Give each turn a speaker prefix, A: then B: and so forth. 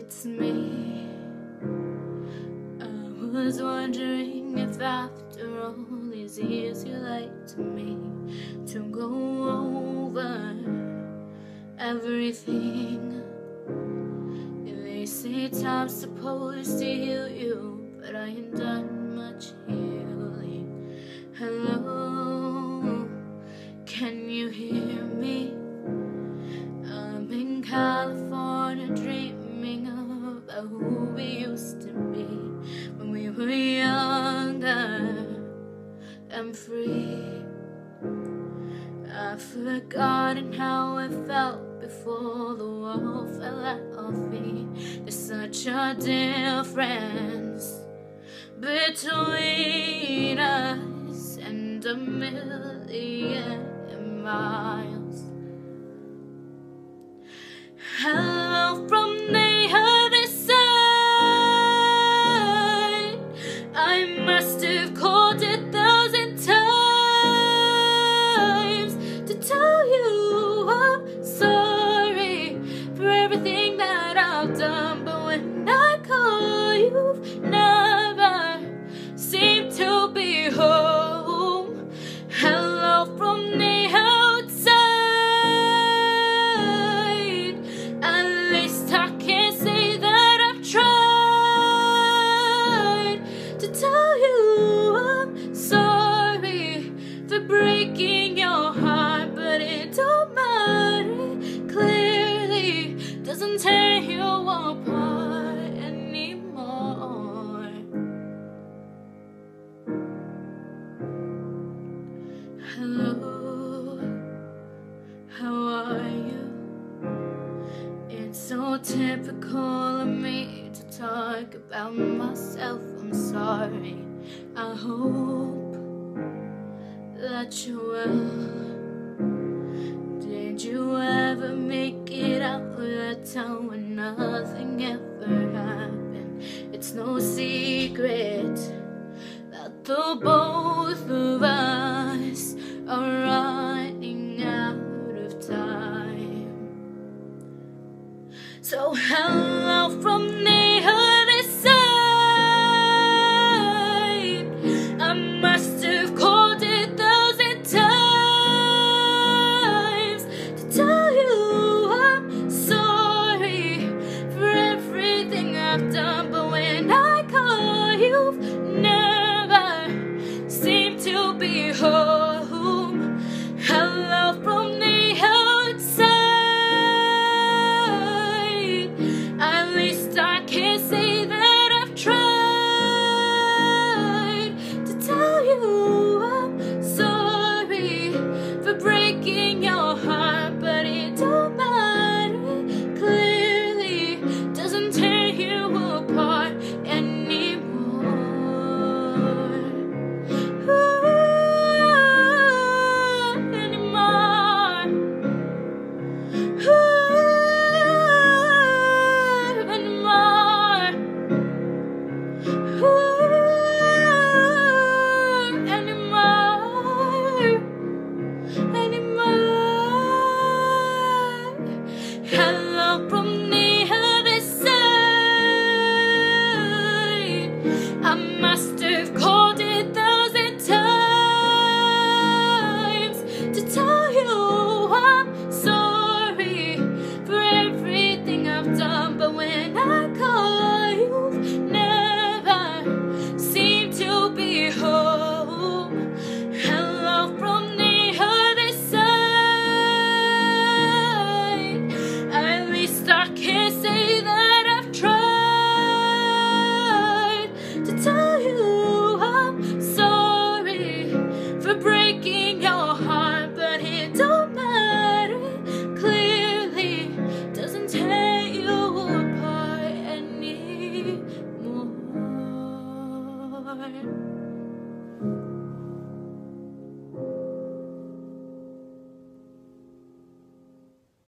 A: it's me. I was wondering if after all these years you like me to go over everything. They say time's supposed to heal you, but I ain't done much healing. Hello, can you hear me? I'm in California dreaming about who we used to be when we were younger and free. I've forgotten how it felt before the wall fell at our feet. There's such a difference between us and a million miles. Hello from the other side. I must have called 1,000 times to tell you I'm sorry for everything that I've done, but when I call, you've never seemed to be home. Hello from the outside. At least I can say that I've tried to tell you I'm sorry for breaking your heart, but it don't matter. Clearly doesn't tear you apart anymore. Hello, how are you? It's so typical of me to talk about myself. I'm sorry. I hope that you're well. Did you ever make it out of that town when nothing ever happened? It's no secret that the both of us are